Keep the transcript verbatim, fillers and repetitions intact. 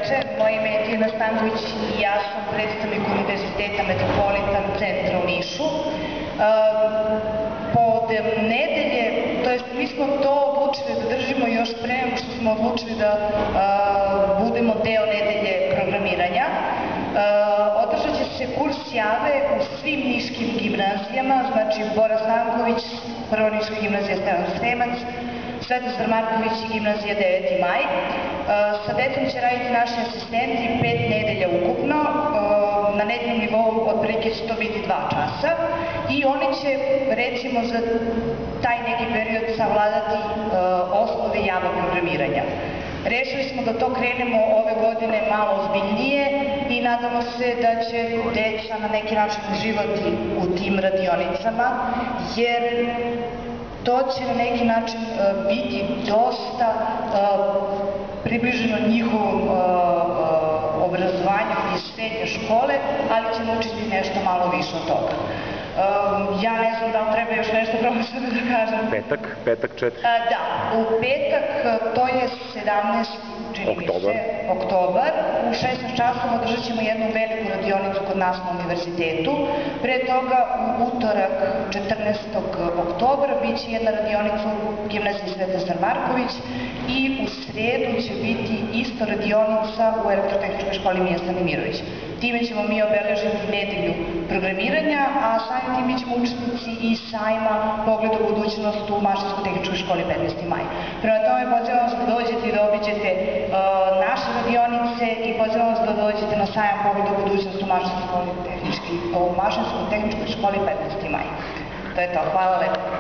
veče. Moje ime je Tijana Stanković i ja sam predstavnik Univerziteta Metropolitan centra u Nišu. Pod nedelje, to jest mi smo to odlučili da držimo još pre nego što smo odlučili da budemo deo nedelje programiranja. Održat će se kurs jave u svim niškim gimnazijama, znači Bora Stanković, Prva niška gimnazija Stevan Sremac, Svetozar Marković i gimnazija deveti maj. Sa decom će raditi naši asistenti pet nedelja ukupno, na nedeljnom nivou otprilike će to biti dva časa i oni će recimo za taj neki period savladati osnove javnog programiranja. Rešili smo da to krenemo ove godine malo ozbiljnije i nadamo se da će deca na neki način uživati u tim radionicama, jer to će na neki način biti dosta približeno njihovom obrazovanju iz srednje škole, ali ćemo učiti nešto malo više od toga. Ja ne znam da li treba još nešto profesore da kažem. Petak, petak četiri. Da, u petak, to je sedamnaesti čini mi se, oktobar, u šesnaest časova održat ćemo jednu veliku radionicu kod nas na univerzitetu. Pre toga, u utorak, četrnaestog oktobra, bit će jedna radionica u gimnaziji Svetozar Marković i u sredu će biti isto radionica u Elektrotehničkoj školi Mija Stanimirović. Time ćemo mi obeležiti nedelju programiranja, a samim tim mi ćemo učesnici i sajma Pogled u budućnost u Mašinsko-tehničkoj školi petnaesti maj. Prema tome, pozivam vas da dođete i da obiđete naše radionice i pozivam vas da dođete na sajam Pogled u budućnost u Mašinsko-tehničkoj školi petnaesti maj. To je to. Hvala lepo.